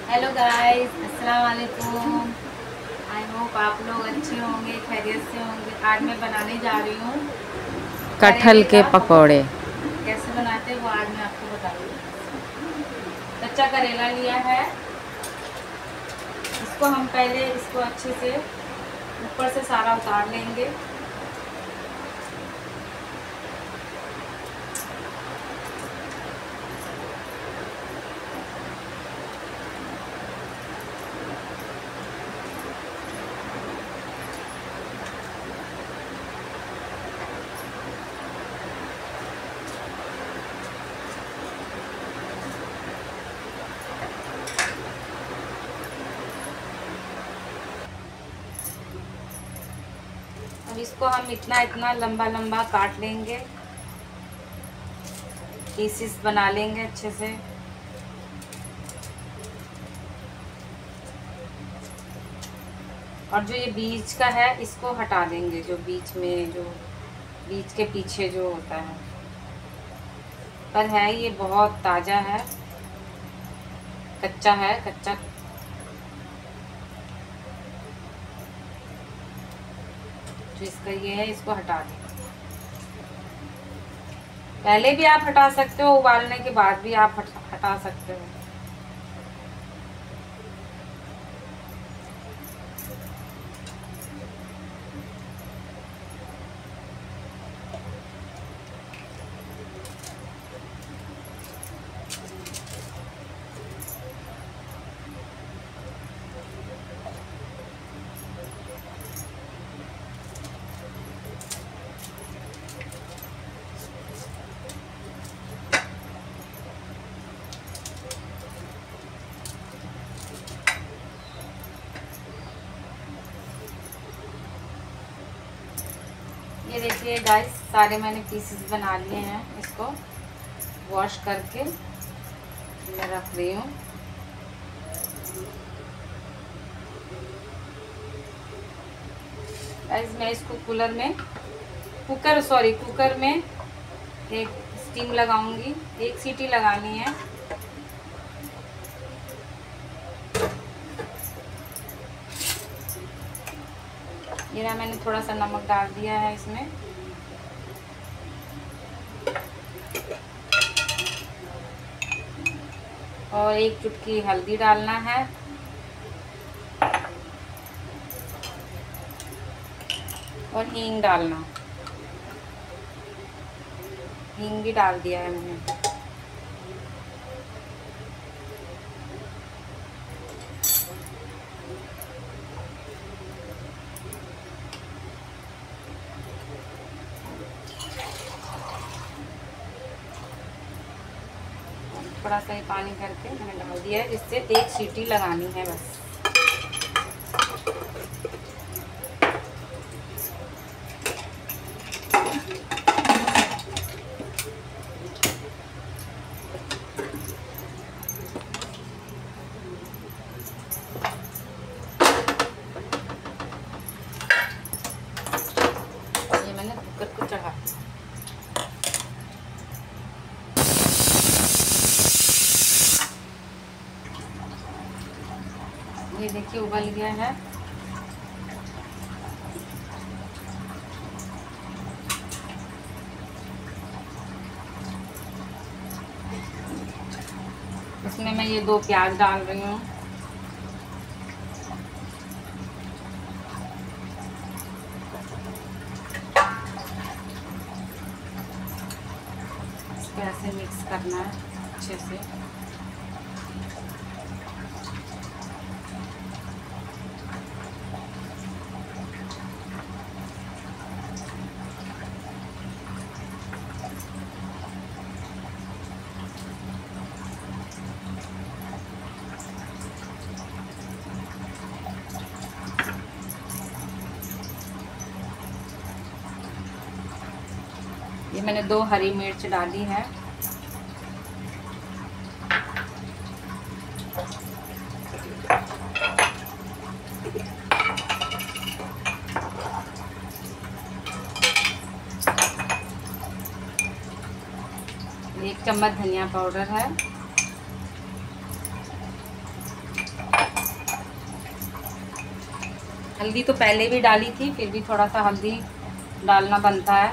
Hello guys, अस्सलाम वालेकुम। I hope आप लोग अच्छे होंगे, खैरियत से होंगे। आज मैं बनाने जा रही हूँ कटहल करेले के का पकौड़े। पकौड़ा। कैसे बनाते हैं वो आज मैं आपको बताऊँगी। कच्चा करेला लिया है, इसको हम पहले इसको अच्छे से ऊपर से सारा उतार लेंगे। अब इसको हम इतना इतना लंबा लंबा काट लेंगे, पीसेस बना लेंगे अच्छे से। और जो ये बीज का है इसको हटा देंगे, जो बीच में जो बीज के पीछे जो होता है। पर है ये बहुत ताज़ा है, कच्चा है, कच्चा। जो इसका ये है इसको हटा दें। पहले भी आप हटा सकते हो, उबालने के बाद भी आप हटा सकते हो। ये देखिए गाइस, सारे मैंने पीसेस बना लिए हैं। इसको वॉश करके मैं रख रही हूँ। गाइस मैं इसको कुकर में एक स्टीम लगाऊंगी। एक सीटी लगानी है। ये रहा, मैंने थोड़ा सा नमक डाल दिया है इसमें। और एक चुटकी हल्दी डालना है। और हींग डालना, हींग भी डाल दिया है मैंने। थोड़ा सा ही पानी करके मैंने डाल दिया है, जिससे एक सीटी लगानी है बस। ये मैंने कुकर को चढ़ा दिया। ये देखिए उबल गया है। इसमें मैं ये 2 प्याज डाल रही हूँ। इसको ऐसे मिक्स करना है अच्छे से। ये मैंने 2 हरी मिर्च डाली है। एक चम्मच धनिया पाउडर है। हल्दी तो पहले भी डाली थी, फिर भी थोड़ा सा हल्दी डालना बनता है।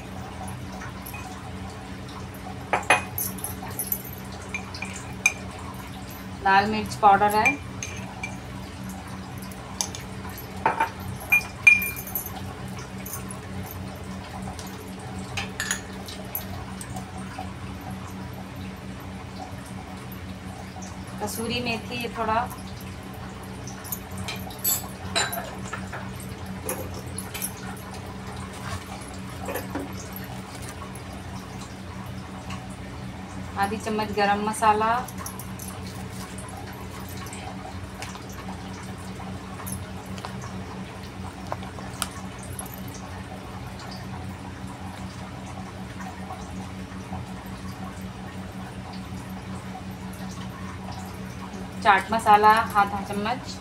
लाल मिर्च पाउडर है। कसूरी मेथी है थोड़ा। आधी चम्मच गरम मसाला। चाट मसाला आधा चम्मच।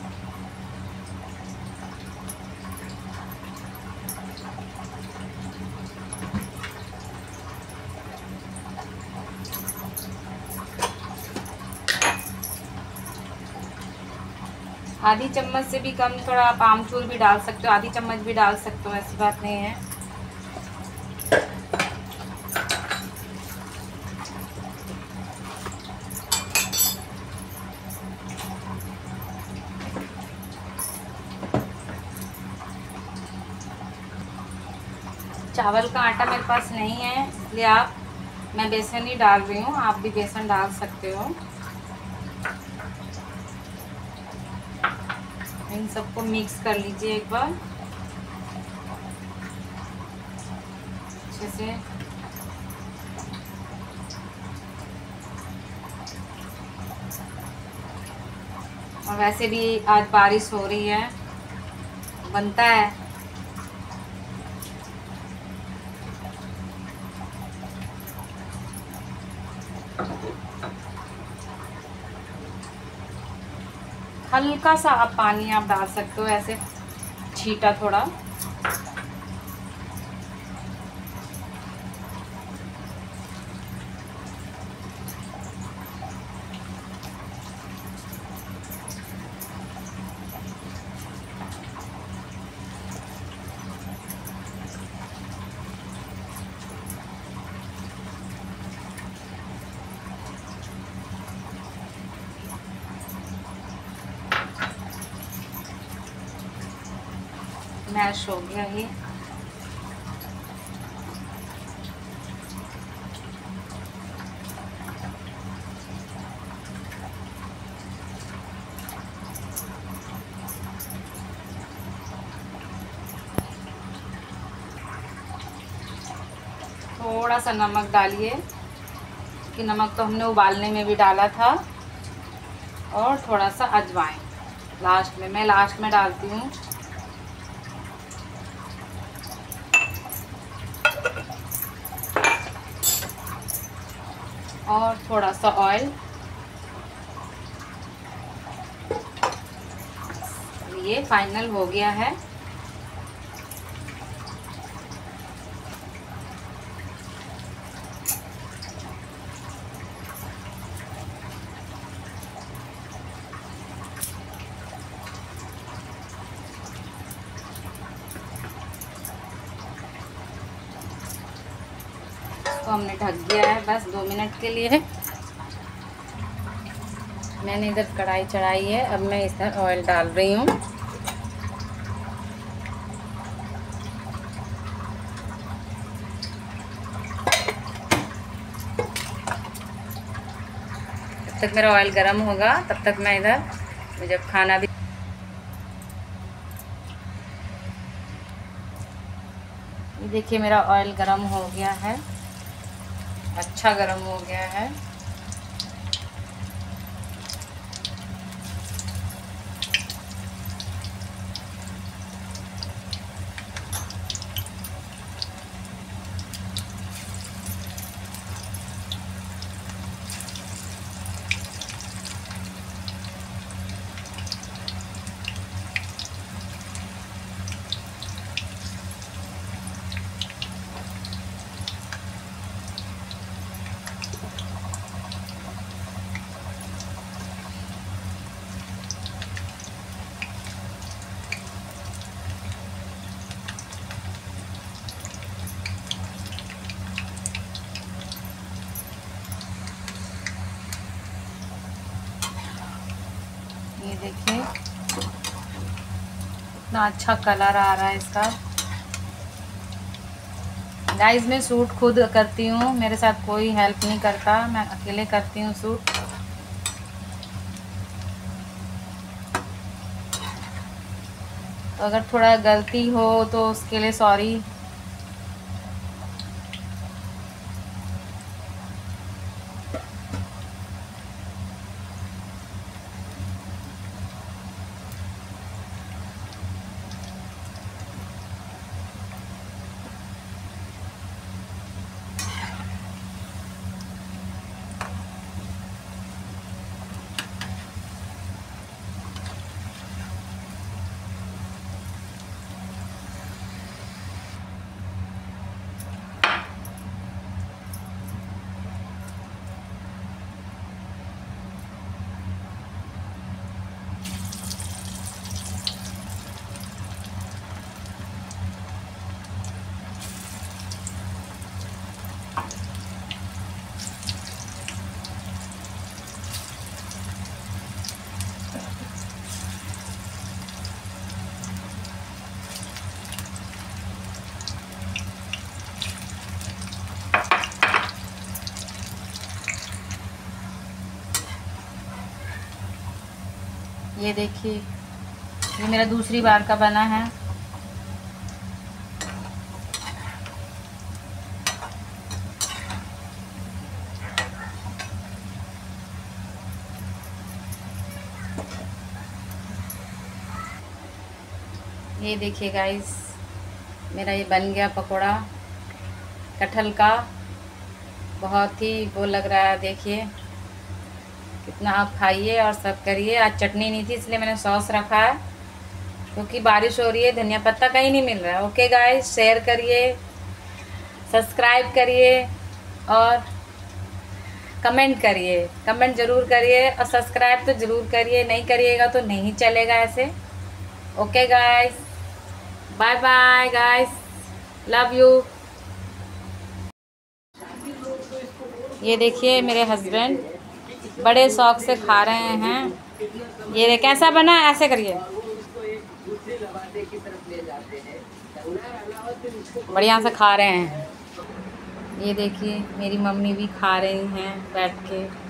आधी चम्मच से भी कम, थोड़ा आप आमचूर भी डाल सकते हो, आधी चम्मच भी डाल सकते हो, ऐसी बात नहीं है। चावल का आटा मेरे पास नहीं है, इसलिए मैं बेसन ही डाल रही हूँ, आप भी बेसन डाल सकते हो। इन सबको मिक्स कर लीजिए एक बार अच्छे से। और वैसे भी आज बारिश हो रही है, बनता है। हल्का सा आप पानी आप डाल सकते हो, ऐसे छींटा थोड़ा। मैश हो गया ये। थोड़ा सा नमक डालिए, कि नमक तो हमने उबालने में भी डाला था। और थोड़ा सा अजवाइन लास्ट में, मैं लास्ट में डालती हूँ। और थोड़ा सा ऑयल। ये फाइनल हो गया है। तो हमने ढक दिया है बस 2 मिनट के लिए। मैंने इधर कढ़ाई चढ़ाई है, अब मैं इधर ऑयल डाल रही हूँ। जब तक मेरा ऑयल गर्म होगा तब तक मैं इधर जब खाना भी। ये देखिए मेरा ऑयल गर्म हो गया है, अच्छा गर्म हो गया है। ये देखिए इतना अच्छा कलर आ रहा है इसका। गाइस मैं सूट खुद करती हूँ, मेरे साथ कोई हेल्प नहीं करता, मैं अकेले करती हूँ सूट। तो अगर थोड़ा गलती हो तो उसके लिए सॉरी। ये देखिए ये मेरा दूसरी बार का बना है। ये देखिए गाइस मेरा ये बन गया पकोड़ा कटहल का। बहुत ही वो लग रहा है, देखिए कितना। आप खाइए और सब करिए। आज चटनी नहीं थी इसलिए मैंने सॉस रखा है, क्योंकि बारिश हो रही है, धनिया पत्ता कहीं नहीं मिल रहा है। ओके गाइस, शेयर करिए, सब्सक्राइब करिए और कमेंट करिए। कमेंट ज़रूर करिए और सब्सक्राइब तो ज़रूर करिए, नहीं करिएगा तो नहीं चलेगा ऐसे। Okay guys, bye bye guys, love you. ये देखिए मेरे हस्बैंड बड़े शौक से खा रहे हैं। ये कैसा बना, ऐसे करिए, बढ़िया से खा रहे हैं। ये देखिए मेरी मम्मी भी खा रही हैं बैठ के।